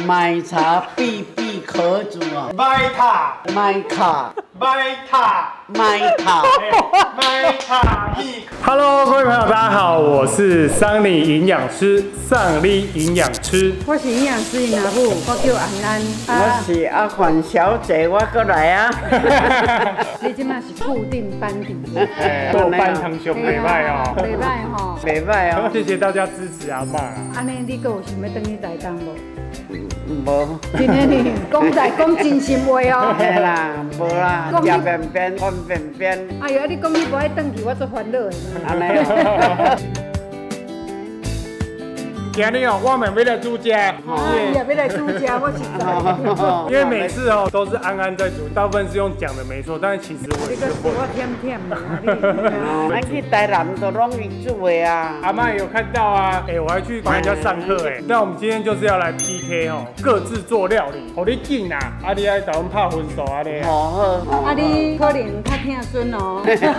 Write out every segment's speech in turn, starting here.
买茶必可煮啊， 买塔， 买卡， 买塔， 买塔， 买塔蜜。Hello， 各位朋友，大家好，我是桑尼营养师，上力营养吃。 我是营养师因阿母，我叫安安。 我是阿环小姐，我过来啊。 你即马是固定班底， 豆瓣堂兄袂歹哦， 袂歹吼， 袂歹哦。 谢谢大家支持阿嬷。 安尼你阁有想要等去台东无？ 无。 今天你讲真心话哦。 嘿啦，无啦，食便便，看便便。 哎呦，你讲你无爱等去，我做烦恼的。 安尼。 今日哦，我们要来煮家， 要来煮家，我实在。 因为每次哦都是安安在煮，大部分是用讲的没错，但是其实我也是会。 我甜甜的。 咱去台南都拢伊煮的啊。 阿嬷也有看到啊，我还去帮人家上课那我们今天就是要来 PK 哦，各自做料理，好你紧啊，你爱甲阮拍分数啊你。 好。 你可能较疼孙哦。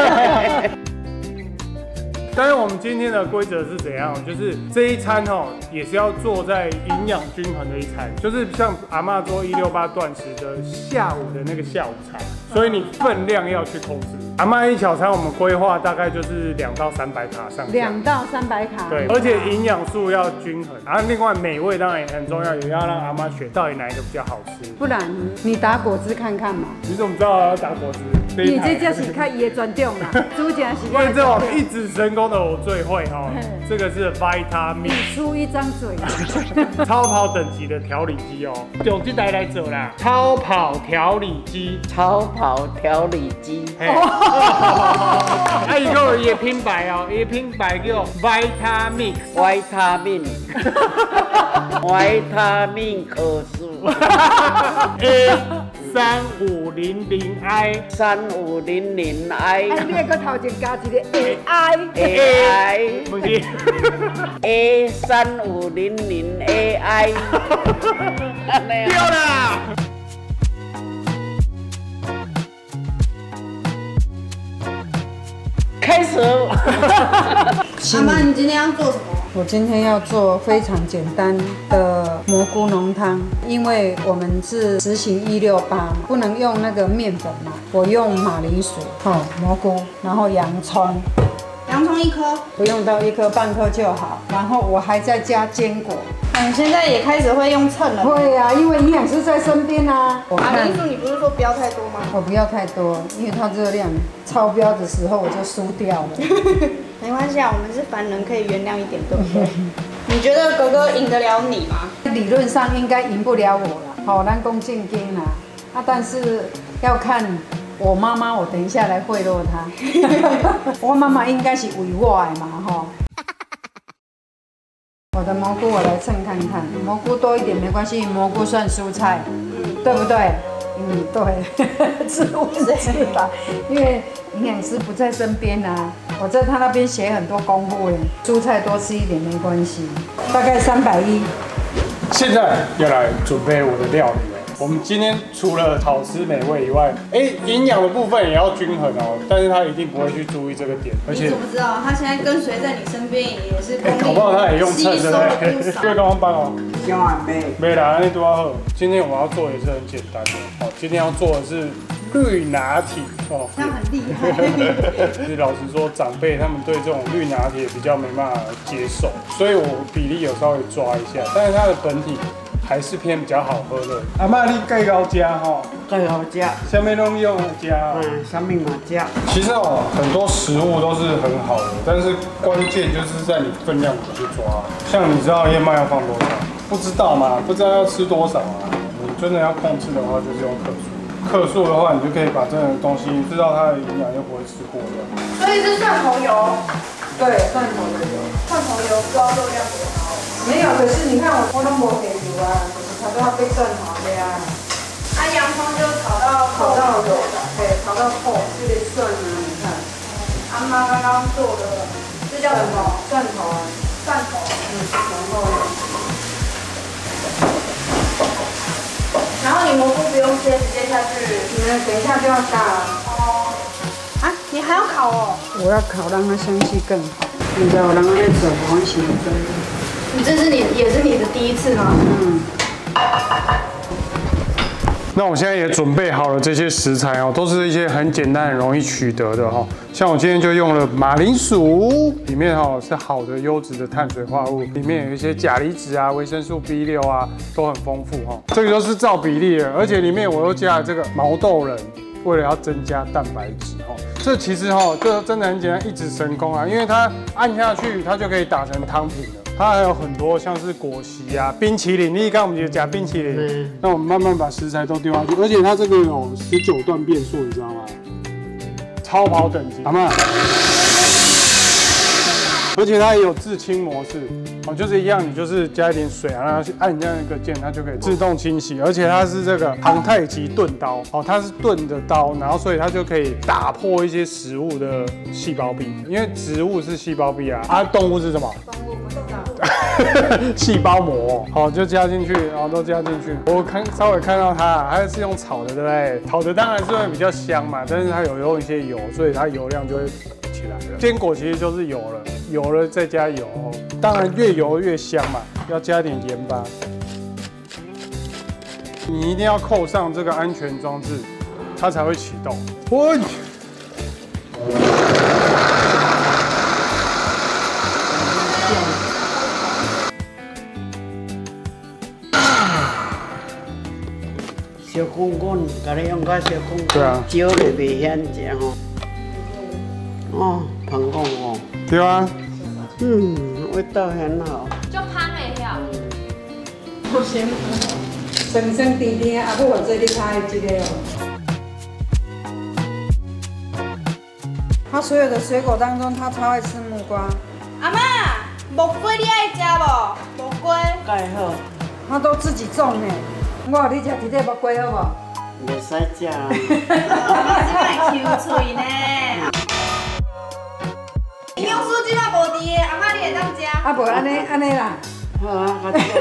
但是我们今天的规则是怎样？就是这一餐也是要做在营养均衡的一餐，就是像阿嬷做168断食的下午的那个下午茶，所以你分量要去控制。阿嬷一小餐我们规划大概就是2到300卡上下。 2到300卡。 对，而且营养素要均衡，然后另外美味当然也很重要，也要让阿嬷选到底哪一个比较好吃。 不然你打果汁看看嘛。 你怎么知道要打果汁？ 你这就是看伊的专长啦，煮起来是。 因为这种一指神功的我最会这个是 Vitamin， 出一张嘴， 超跑等级的调理机用这台来做啦，超跑调理机， 超跑调理机。 伊个伊的品牌伊的品牌叫 Vitamin， 维他命可素。 A3500I， 3500I。 你个头前加一个 AI， 不是 A3500AI。 对啦。 开始。 阿妈，你今天要做什么？我今天要做非常简单的蘑菇浓汤，因为我们是实行168嘛，不能用那个面粉嘛，我用马铃薯、蘑菇，然后洋葱。 洋葱1颗， 不用到1颗半颗就好。然后我还在加坚果。 你现在也开始会用秤了？ 会啊，因为营养师在身边啊。 马铃薯你不是说不要太多吗？ 我不要太多，因为它热量超标的时候我就输掉了。 没关系啊，我们是凡人，可以原谅一点，对不对？你觉得哥哥赢得了你吗？ 理论上应该赢不了我了，咱讲正经啦。但是要看我妈妈，我等一下来贿赂她。我妈妈应该是为我的嘛，我的蘑菇我来称看看，蘑菇多一点没关系，蘑菇算蔬菜，对不对？对，是我知道，因为营养师不在身边啊，我在他那边写很多功夫耶，蔬菜多吃一点没关系，大概310。 现在要来准备我的料理了。我们今天除了好吃美味以外，营养的部分也要均衡但是他一定不会去注意这个点，而且你怎么知道？他现在跟随在你身边，也是搞不好他也用秤，对不对？各位刚帮千万没啦，那都要喝。今天我们要做也是很简单的今天要做的是绿拿铁这样很厉害。 其实老实说，长辈他们对这种绿拿铁比较没办法接受，所以我比例有稍微抓一下，但是它的本体还是偏比较好喝的。阿嬷，你介高加最好吃。 下面拢用加什么嘛加？ 其实很多食物都是很好的，但是关键就是在你分量怎么去抓。像你知道燕麦要放多少？不知道嘛？不知道要吃多少啊？你真的要控制的话，就是用克数。克数的话，你就可以把这个东西知道它的营养，又不会吃过量。 所以是蒜头油。 对，蒜头油。 蒜头油高热量多高？ 没有，可是你看我都没给油啊，它都要被蒜头的呀。 洋葱就炒到有，对，炒到透，这个蒜啊，你看。 阿妈刚刚做的，这叫什么？ 蒜头啊。 蒜头。然后你蘑菇不用切，直接下去。 等一下就要炸你还要烤哦？ 我要烤，让它香气更好。你知道，让它在走黄形的。 你这是也是你的第一次吗？ 那我现在也准备好了这些食材哦，都是一些很简单、很容易取得的哈。像我今天就用了马铃薯，里面哈是好的优质的碳水化合物，里面有一些钾离子啊、维生素 B6啊，都很丰富哈。这个都是照比例的，而且里面我又加了这个毛豆仁，为了要增加蛋白质哈。这其实哈，这真的很简单，一指神功啊，因为它按下去，它就可以打成汤品了。它还有很多像是果昔啊、冰淇淋，你刚我们就加冰淇淋，那我们慢慢把食材都丢下去，而且它这个有19段变速，你知道吗？超跑等级，好吗？而且它也有自清模式，哦，就是一样，你就是加一点水啊，然后去按一下那个键，它就可以自动清洗。而且它是这个航太级钝刀，哦，它是钝的刀，然后所以它就可以打破一些食物的细胞壁，因为植物是细胞壁啊，动物是什么？动物不知道。细胞膜，好，就加进去，然后都加进去。我稍微看到它是用炒的，对不对？炒的当然是会比较香嘛，但是它有用一些油，所以它油量就会起来了。坚果其实就是油了。油了再加油，当然越油越香嘛，要加点盐巴。你一定要扣上这个安全装置，它才会启动。喂， 小滚滚，甲你用个小滚滚， 对啊， 少就袂险食吼。哦，香港哦。 对啊。 味道很好。 就香的呀。 我先酸酸甜甜，啊，不我这里开这个哦。他所有的水果当中，他超爱吃木瓜。 阿妈，木瓜你爱吃无？木瓜。 介好。 他都自己种呢。我有你吃这个木瓜好无？袂使食啊。 阿妈即摆 Q 脆呢。营养素即摆无伫的，阿妈你会当食。 啊，无安尼啦。 好啊，我吃。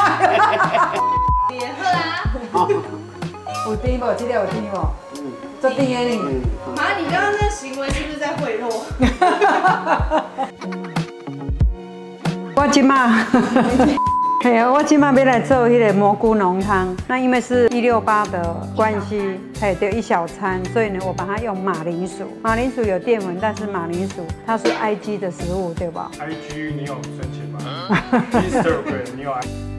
也好啊。 有甜无？这个有甜无？做甜的呢。 妈，你刚刚那行为是不是在贿赂？ 我即马。嘿啊，我今晚要来做迄个蘑菇浓汤。那因为是168的关系，嘿，对一小餐，所以呢，我把它用马铃薯。马铃薯有淀粉，但是马铃薯它是 IG 的食物，对吧 ？IG 你有申请吗？Instagram 你有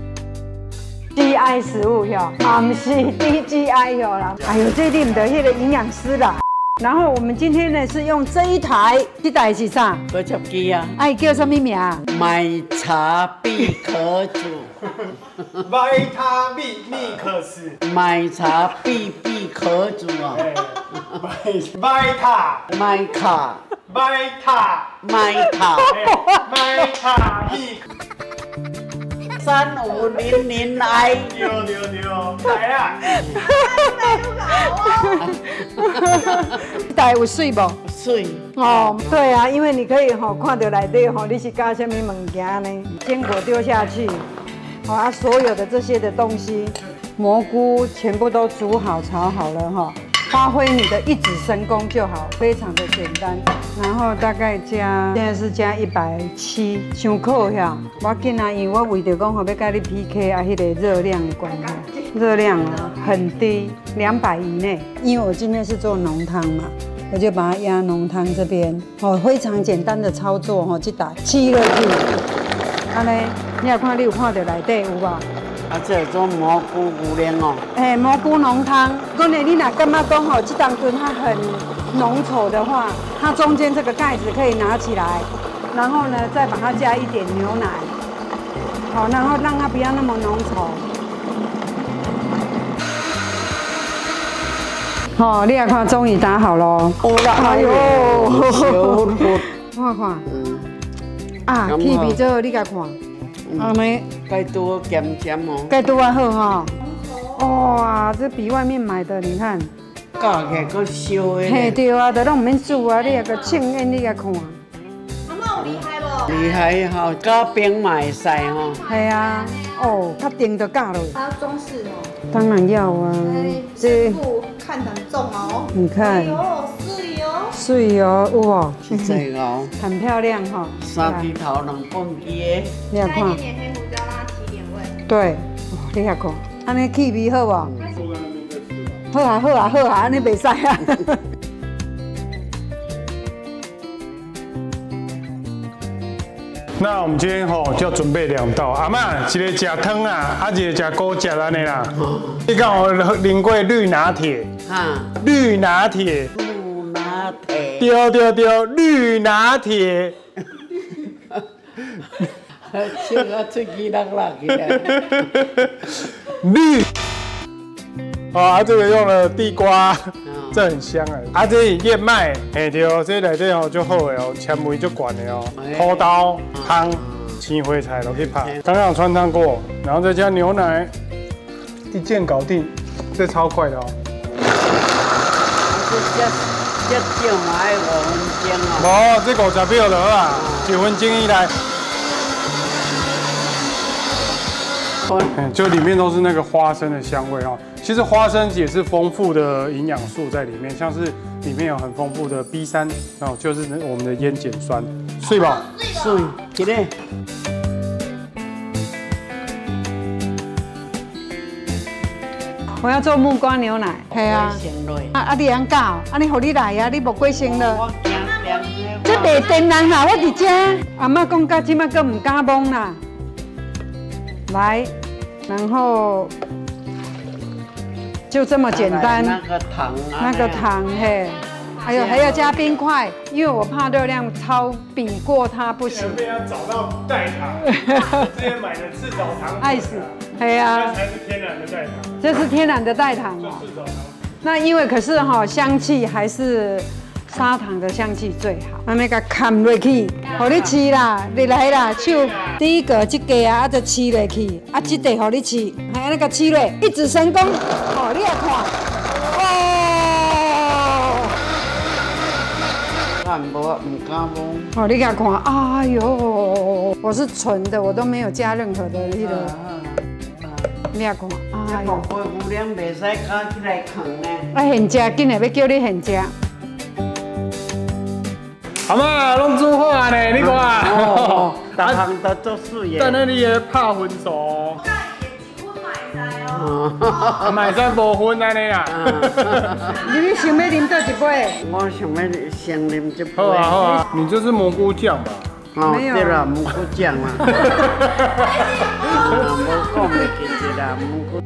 ？GI 食物哟，啊不是 DGI 哟啦。哎呦，这你唔得迄个营养师啦。然后我们今天呢是用这一台，这台是啥？ 果汁机啊。 哎，叫什么名啊？ 买茶必可煮。 维他命密克斯。 买茶必可煮啊。 麦塔。 麦卡。 麦塔。 麦卡。 麦塔密。 3500I。 牛，来啊！ 台有水无？ 水哦，对啊，因为你可以看到内底你是加什么物件呢？坚果丢下去，所有的这些的东西，蘑菇全部都煮好、炒好了发挥你的一指神功就好，非常的简单。然后大概加，现在是加170，伤苦呀。我紧啊，因为我为着讲要跟你 PK 迄个热量的关系，热量很低，200以内。因为我今天是做浓汤嘛，我就把它压浓汤这边，非常简单的操作这台7落去，安尼，你也看你有看到内底有无？ 啊，这种蘑菇牛奶哦。 哎，蘑菇浓汤，可能你若感觉讲这当中它很浓稠的话，它中间这个盖子可以拿起来，然后呢再把它加一点牛奶，好，然后让它不要那么浓稠。好，你也看，终于打好咯。哎呦，我看，啊，气味最好，你甲看。安尼， 该多咸咸哦， 该多啊好哇，这比外面买的，你看， 教起来搁烧的。 嘿对啊，都拢唔免煮啊，你也个称烟，你也看。 阿妈有厉害不？ 厉害吼，加冰嘛会使吼。 系啊，哦，较定就教了。 还要装饰哦。 当然要啊， 这副看得很重哦。 你看。 哎呦，水哦。 水哦，有哦。 这个哦。 很漂亮哈。 三枝头2本枝的。 你也看。 加一点黑胡椒，让它提点味。 对，你也看，安尼气味好不？ 好啊好啊好啊，安尼袂使啊。 那我们今天就要准备2道，阿嬷一个吃汤啊，一个吃糕夹安尼啦。你敢有啉过绿拿铁？ 哈， 绿拿铁。 露拿铁。 对，绿拿铁。 笑到嘴齿落落去啊！ 绿。这个用了地瓜，这很香啊。这是燕麦，对，这内底就好的哦，纤维就管的哦。土豆汤、青花菜都可以拍。刚刚有穿烫过，然后再加牛奶，一键搞定，这超快的哦。 这少嘛要5分钟哦。 这50秒就好啊，1分钟以内。就里面都是那个花生的香味哦。其实花生也是丰富的营养素在里面，像是里面有很丰富的 B3，就是我们的烟碱酸，睡吧。 水，一个。 我要做木瓜牛奶，系啊。你安教，你互你来啊，你无过生了。 我惊凉的。 这袂天然啦，我伫遮。阿嬷讲到即马佫唔敢摸啦。来，然后就这么简单。 那个糖啊。 那个糖嘿，还要加冰块，因为我怕热量比过它不行。 被他找到代糖，之前买的赤藻糖， 爱死，嘿啊， 这才是天然的代糖。 这是天然的代糖哦。 赤藻糖。那因为可是香气还是砂糖的香气最好。安尼甲砍落去，互你吃啦，你来啦，手第一个这个啊，再吃落去，这个互你吃，还安尼甲吃落，一指神功，你来看， 唔敢摸。 你甲看，哎呦，我是纯的，我都没有加任何的那个。你来看，哎呦， 这杯牛奶袂使加起来扛呢。 现吃，今日要叫你现吃。 阿嬷拢煮好啊呢，你看。 大项都做水的。 等下你的拍分数。买晒无分安尼啦。 你想要啉倒一杯？ 我想要先啉一杯。 好啊，你这是蘑菇酱吧？ 没有。 对啦，蘑菇酱啦。无讲袂记得啦，蘑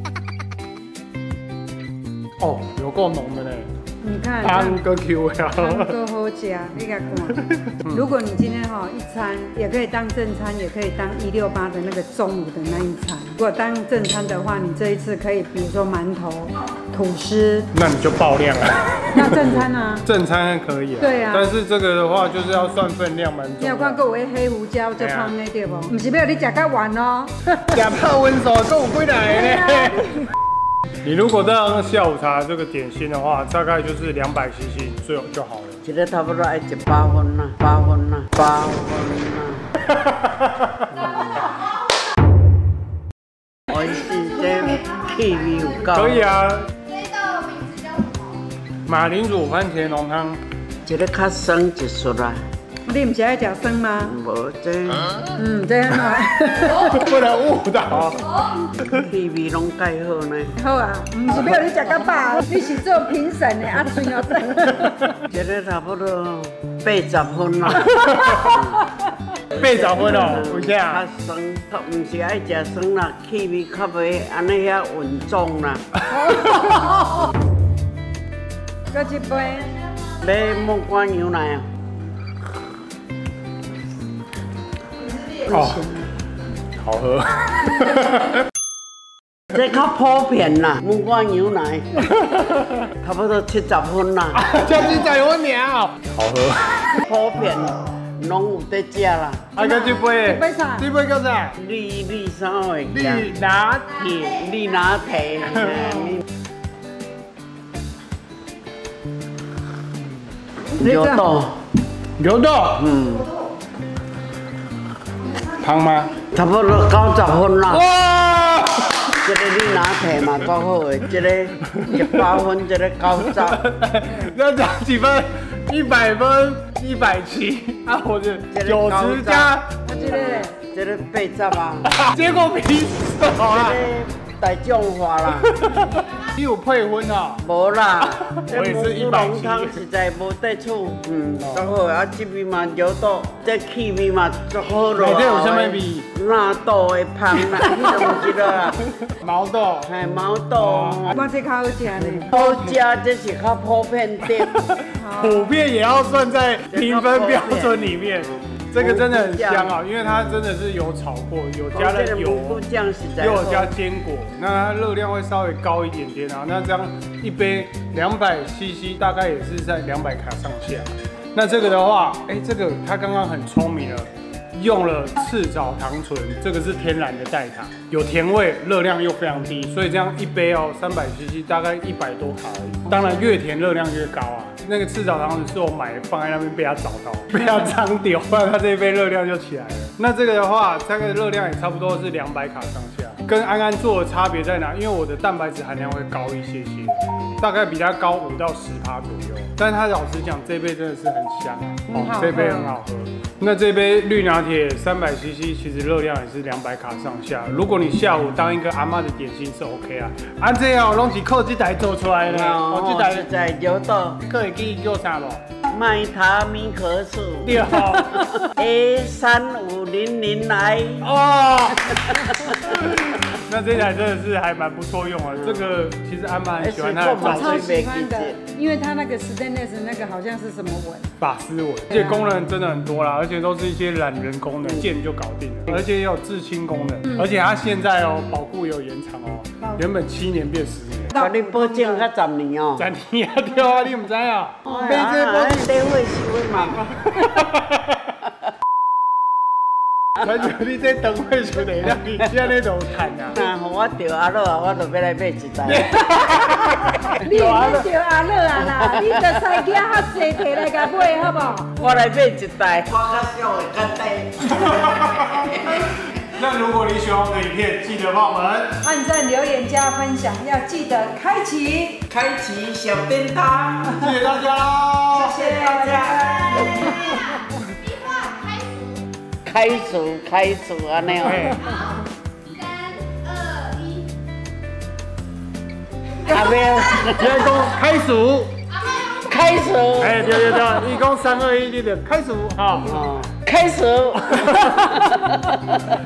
菇。 有够浓的呢。 你看， 汤个 Q 呀， 汤个好吃，你看看。如果你今天一餐也可以当正餐，也可以当168的那个中午的那一餐。如果当正餐的话，你这一次可以，比如说馒头、吐司， 那你就爆量了。 那正餐呢？ 正餐可以啊。对啊。但是这个的话，就是要算分量蛮重。 你有看过有黑胡椒这方的对不？不是要你吃到完哦。 吃泡温手够有几来呢？你如果当下午茶这个点心的话，大概就是200cc 最就好了。 一个差不多要100分啦，8分啦，8分啦。我是这气味有够。 可以啊。马铃薯番茄浓汤。 一个较酸一撮啦。 你唔是爱吃酸吗？ 无这。 这样啊。 不能误导。 气味拢介好呢。 好啊，唔是要你食到饱，你是做评审的，算哦。 这个差不多80分啦。 80分哦，有啥？ 较酸，唔是爱食酸啦，气味较袂安尼遐稳重啦。 搁一杯。 买木瓜牛奶啊。 好喝。 这较普遍啦，木瓜牛奶，差不多70分啦。 叫70分尔哦，好喝。 普遍拢有得食啦。 啊，搁这杯，这杯叫啥？ 绿啥货？ 绿拿铁， 绿拿铁。牛豆， 牛豆，汤吗？ 差不多90分啦。 哇！ 这个你拿铁嘛够好的，这个100分，这个90。 要加几分？100分，170。啊，我是90加。 这个80啊。 结果比手啊。 这个大众化啦。 你有配婚啊？ 无啦， 我也是蘑菇浓汤实在无得处，足好啊！这味嘛油豆，这气味嘛足好咯。 内底有啥物味？ 纳豆的香啦，迄种是啦， 毛豆， 系毛豆。 我这较好吃呢。 好食，这是较普遍的。 普遍也要算在评分标准里面。这个真的很香啊，因为它真的是有炒过，有加了油，又有加坚果，那它热量会稍微高一点点啊。那这样一杯200cc 大概也是在200卡上下。那这个的话，这个它刚刚很聪明了。用了赤藻糖醇，这个是天然的代糖，有甜味，热量又非常低，所以这样一杯哦，300cc 大概100多卡而已。当然越甜热量越高啊。那个赤藻糖醇是我买放在那边被他找到，被他脏掉，不然他这一杯热量就起来了。那这个的话，这个热量也差不多是200卡上下。跟安安做的差别在哪？因为我的蛋白质含量会高一些些，大概比它高5到10%左右。但是它老实讲，这杯真的是很香，这杯很好喝。那这杯绿拿铁300cc，其实热量也是200卡上下。如果你下午当一个阿嬷的点心是 OK 啊。啊这样拢是靠这台做出来的，我这台在油豆， 可会记叫啥不？ 麦塔米可素。 对哦。 A3500来。 哦。那这台真的是还蛮不错用啊，这个其实安蛮很喜欢它的造型， 超喜欢的，因为它那个 stainless 那个好像是什么纹？ 法丝纹，而且功能真的很多啦，而且都是一些懒人功能，键就搞定了，而且也有至清功能，而且它现在哦保固也有延长哦，原本7年变10年。 把你保证到10年哦。 10年啊，对啊，你唔知啊？买这保证电费收的嘛。 咱就你这灯会出来，你现在都看啊。 那我钓阿乐啊，我就要来买一台。 你钓阿乐啊啦，你就菜囝较济摕来甲买好不好？ 我来买一台。我较少会较低。 那如果你喜欢我的影片，记得帮我们按赞、留言、加分享，要记得开启小叮当。 谢谢大家喽！ 谢谢大家。 开除安尼哦。 阿妹，先讲开除。对，一共3、2、1，你就开除，好。 开除。